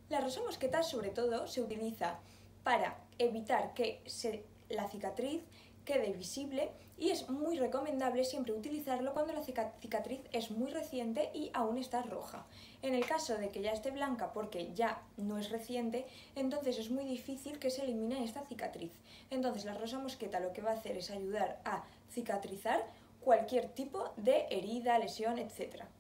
La rosa mosqueta sobre todo se utiliza para evitar que la cicatriz quede visible y es muy recomendable siempre utilizarlo cuando la cicatriz es muy reciente y aún está roja. En el caso de que ya esté blanca porque ya no es reciente, entonces es muy difícil que se elimine esta cicatriz. Entonces la rosa mosqueta lo que va a hacer es ayudar a cicatrizar cualquier tipo de herida, lesión, etc.